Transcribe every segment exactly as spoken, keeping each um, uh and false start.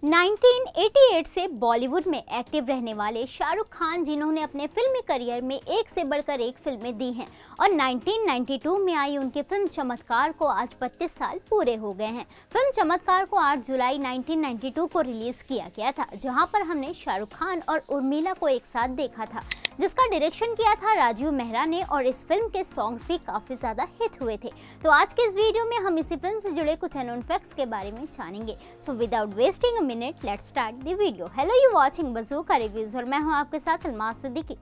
Nineteen eighty eight से बॉलीवुड में active रहने वाले शाहरुख खान, जिन्होंने अपने फिल्मी करियर में एक से बढ़कर एक फिल्में दी हैं और नाइनटीन नाइंटी टू में आई उनकी फिल्म चमत्कार को आज बत्तीस साल पूरे हो गए हैं। फिल्म चमत्कार को आठ जुलाई नाइनटीन नाइंटी टू को रिलीज किया गया था, जहां पर हमने शाहरुख खान और उर्मिला को एक साथ देखा था, जिसका डायरेक्शन किया था राजीव मेहरा ने और इस फिल्म के सॉन्ग्स भी काफी ज्यादा हिट हुए थे। तो आज के इस वीडियो में हम इसी फिल्म से जुड़े कुछ अननोन फैक्ट्स के बारे में जानेंगे। So without wasting a minute, let's start the video. Hello, you watching Bazooka reviews और मैं हूं आपके साथ अलमास सिद्दीकी।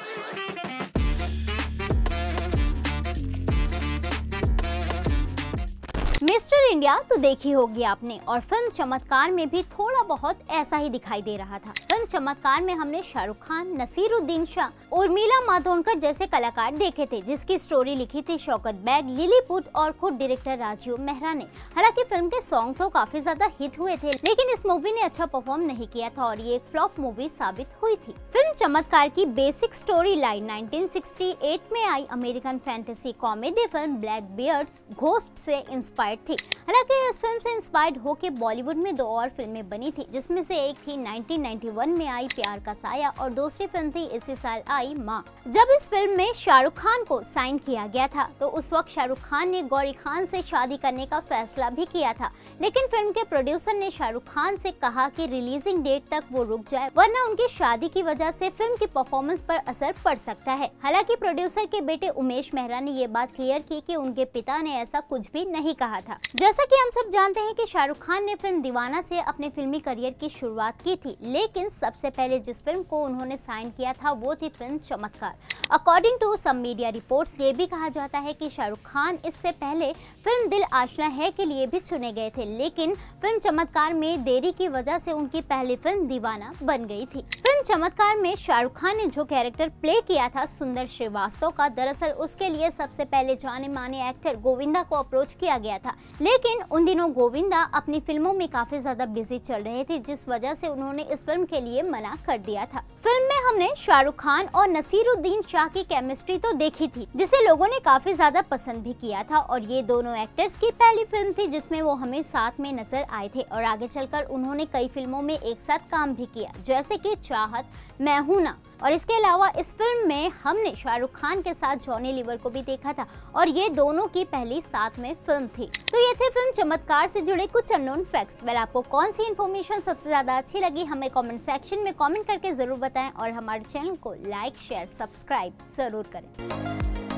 मिस्टर इंडिया तो देखी होगी आपने और फिल्म चमत्कार में भी थोड़ा बहुत ऐसा ही दिखाई दे रहा था। फिल्म चमत्कार में हमने शाहरुख खान, नसीरुद्दीन शाह, उर्मिला मातोंडकर जैसे कलाकार देखे थे, जिसकी स्टोरी लिखी थी शौकत बैग, लिलीपुट और खुद डायरेक्टर राजीव मेहरा ने। हालांकि फिल्म के सॉन्ग तो काफी ज्यादा हिट हुए थे, लेकिन इस मूवी ने अच्छा परफॉर्म नहीं किया था और ये एक फ्लॉप मूवी साबित हुई थी। फिल्म चमत्कार की basic story line nineteen sixty eight में आई American fantasy comedy film blackbeard's ghost से इंस्पायर्ड थी। हालांकि इस फिल्म से इंस्पायर्ड होकर बॉलीवुड में दो और फिल्में बनी थी, जिसमें से एक थी नाइनटीन नाइंटी वन में आई प्यार का साया और दूसरी फिल्म थी इसी साल आई माँ। जब इस फिल्म में शाहरुख खान को साइन किया गया था तो उस वक्त शाहरुख खान ने गौरी खान से शादी करने का फैसला भी किया था, लेकिन फिल्म के प्रोड्यूसर ने शाहरुख खान से कहा कि रिलीजिंग डेट तक वो रुक जाए, वरना उनकी शादी की वजह से फिल्म की परफॉर्मेंस पर असर पड़ सकता है। हालांकि प्रोड्यूसर के बेटे उमेश मेहरा ने ये बात क्लियर की कि उनके पिता ने ऐसा कुछ भी नहीं कहा था। जैसा कि हम सब जानते हैं कि शाहरुख खान ने फिल्म दीवाना से अपने फिल्मी करियर की शुरुआत की थी, लेकिन सबसे पहले जिस फिल्म को उन्होंने साइन किया था वो थी film Chamatkar. According to some media reports ये भी कहा जाता है कि शाहरुख खान इससे पहले फिल्म दिल आशना है के लिए भी चुने गए थे, लेकिन फिल्म चमत्कार में देरी की वजह से उनकी पहली फिल्म दीवाना बन गई थी। फिल्म चमत्कार में शाहरुख खान ने जो कैरेक्टर प्ले किया था सुंदर श्रीवास्तव का, दरअसल उसके लिए सबसे पहले जाने माने एक्टर गोविंदा को अप्रोच किया गया था, लेकिन उन दिनों गोविंदा अपनी फिल्मों में काफी ज्यादा बिजी चल रहे थे, जिस वजह से उन्होंने इस फिल्म के लिए मना कर दिया था। फिल्म में हमने शाहरुख खान और नसीरुद्दीन शाह की केमिस्ट्री तो देखी थी, जिसे लोगों ने काफी ज्यादा पसंद भी किया था और ये दोनों एक्टर्स की पहली फिल्म थी जिसमें वो हमें साथ में नजर आए थे और आगे चलकर उन्होंने कई फिल्मों में एक साथ काम भी किया, जैसे कि चाहत, मैं हूं ना। और इसके अलावा इस फिल्म में हमने शाहरुख खान के साथ जॉनी लीवर को भी देखा था और ये दोनों की पहली साथ में फिल्म थी। तो ये थे फिल्म चमत्कार से जुड़े कुछ अननोन फैक्ट्स। वेल, आपको कौन सी इन्फॉर्मेशन सबसे ज्यादा अच्छी लगी हमें कमेंट सेक्शन में कमेंट करके जरूर बताएं और हमारे चैनल को लाइक, शेयर, सब्सक्राइब जरूर करें।